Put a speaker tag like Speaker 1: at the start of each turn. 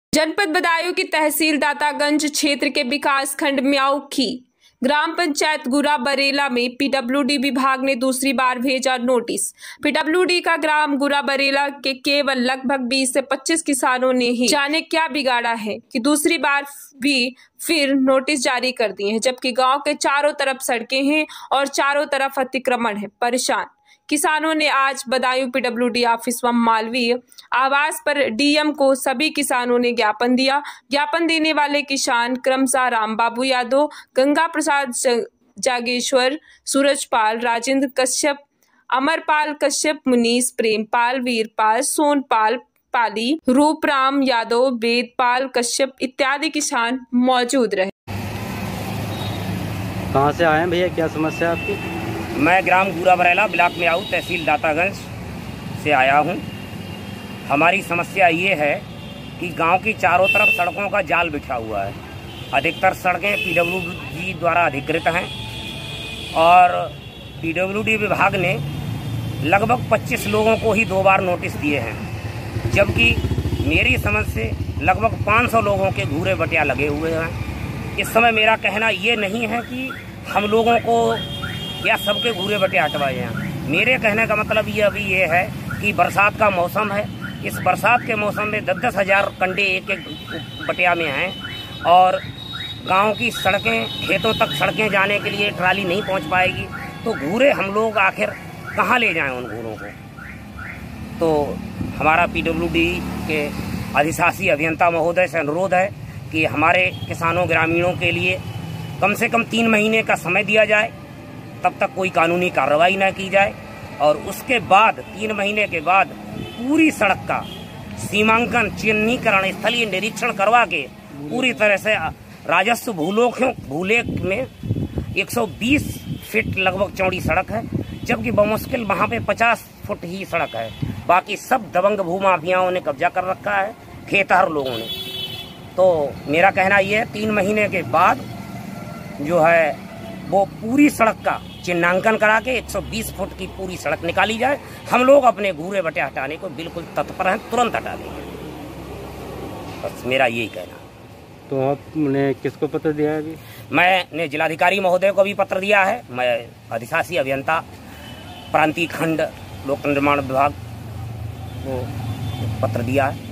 Speaker 1: जनपद बदायूं की तहसील दातागंज क्षेत्र के विकास खंड म्याऊखी ग्राम पंचायत गुरा बरेला में पीडब्ल्यूडी विभाग ने दूसरी बार भेजा नोटिस। पीडब्ल्यूडी का ग्राम गुरा बरेला के केवल लगभग 20 से 25 किसानों ने ही जाने क्या बिगाड़ा है कि दूसरी बार भी फिर नोटिस जारी कर दिए हैं, जबकि गांव के चारों तरफ सड़कें हैं और चारों तरफ अतिक्रमण है। परेशान किसानों ने आज बदायूं पीडब्ल्यूडी ऑफिस व मालवीय आवास पर डीएम को सभी किसानों ने ज्ञापन दिया। ज्ञापन देने वाले किसान क्रमशः रामबाबू यादव, गंगा प्रसाद जागेश्वर, सूरजपाल, राजेंद्र कश्यप, अमरपाल कश्यप, मुनीस, प्रेमपाल, वीरपाल, सोनपाल पाली, रूपराम यादव, वेदपाल कश्यप इत्यादि किसान मौजूद रहे।
Speaker 2: कहाँ से आए हैं भैया, क्या समस्या है आपकी?
Speaker 3: मैं ग्राम गुरा बरेला ब्लॉक में आऊँ तहसील दातागंज से आया हूँ। हमारी समस्या ये है कि गांव की चारों तरफ सड़कों का जाल बिछा हुआ है। अधिकतर सड़कें पीडब्ल्यूडी द्वारा अधिकृत हैं और पीडब्ल्यूडी विभाग ने लगभग 25 लोगों को ही 2 बार नोटिस दिए हैं, जबकि मेरी समझ से लगभग 500 लोगों के घूरे बटिया लगे हुए हैं। इस समय मेरा कहना ये नहीं है कि हम लोगों को या सबके घूरे बटिया हटवाए हैं। मेरे कहने का मतलब ये अभी ये है कि बरसात का मौसम है। इस बरसात के मौसम में 10-10 हज़ार कंडे एक एक बटिया में हैं और गांव की सड़कें, खेतों तक सड़कें जाने के लिए ट्राली नहीं पहुंच पाएगी, तो घूरे हम लोग आखिर कहाँ ले जाएं उन घूरों को। तो हमारा पीडब्ल्यूडी के अधिशासी अभियंता महोदय से अनुरोध है कि हमारे किसानों ग्रामीणों के लिए कम से कम 3 महीने का समय दिया जाए, तब तक कोई कानूनी कार्रवाई न की जाए और उसके बाद 3 महीने के बाद पूरी सड़क का सीमांकन, चिन्हीकरण, स्थलीय निरीक्षण करवा के पूरी तरह से राजस्व भूलेख में 120 फीट लगभग चौड़ी सड़क है, जबकि बमुश्किल वहाँ पे 50 फुट ही सड़क है। बाकी सब दबंग भूमाफियाओं ने कब्जा कर रखा है, खेतहर लोगों ने। तो मेरा कहना यह है 3 महीने के बाद जो है वो पूरी सड़क का चिन्हांकन करा के 120 फुट की पूरी सड़क निकाली जाए। हम लोग अपने घूरे बटे हटाने को बिल्कुल तत्पर हैं, तुरंत हटा देंगे। बस मेरा यही कहना।
Speaker 2: तो आपने किसको पत्र दिया है अभी?
Speaker 3: मैंने जिलाधिकारी महोदय को भी पत्र दिया है। मैं अधिशासी अभियंता प्रांतीय खंड लोक निर्माण विभाग को पत्र दिया है।